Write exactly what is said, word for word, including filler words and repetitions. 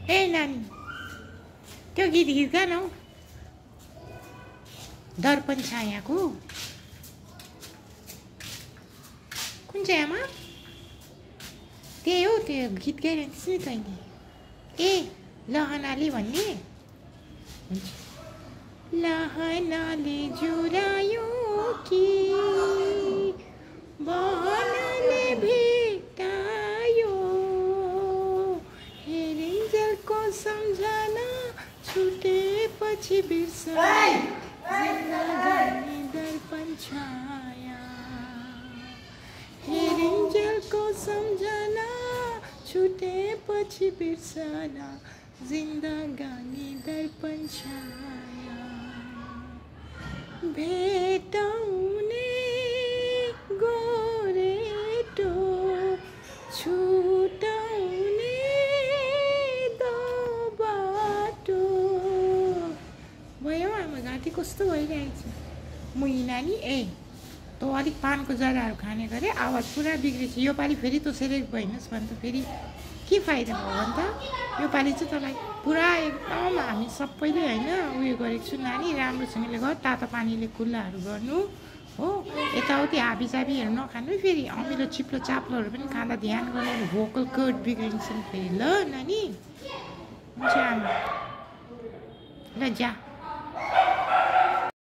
ए नानी त्यो गीत गीत गा न दर्पण छायाको कुन चाहिँ आमा त्यही हो त्यो गीत गाइरहन्छ नि तैँले ए लहनाले भन्ने लहनाले जुरायो कि बहनाले भेटायो हेरिन्जेलको सम्झना छुटेपछि बिर्सना जिन्दगानी दर्पण छाया हेरिन्जेलको सम्झना छुटेपछि बिर्सना जिन्दगानी दर्पण छाया भेटाउने गोरेटो छुटाउने दो बाटो भयो आमा घाँटी कस्तो भइरहेको छ मुई नानी ए तँ अलिक पानको जराहरू खाने गरे आवाज पुरा बिग्रेछ योपालि फेरि तँ सेरेक भइनस् भने त फेरि के फाइदा भयो भने त योपालि चाहिँ तँलाई पुरा एकदम हामी सबैले होइन उयो गरेको छु नानी राम्रोसँगले गर तातो पानीले कुल्लाहरू गर्नु हो यताउति हाबीजाबीहरू नखानु फेरि अमिलो चिप्लो चाप्लोहरू पनि खाँदा ध्यान गर्नु भोकल कर्ड बिग्रिन्छ फेरि ल नानी हुन्छ आमा ल जा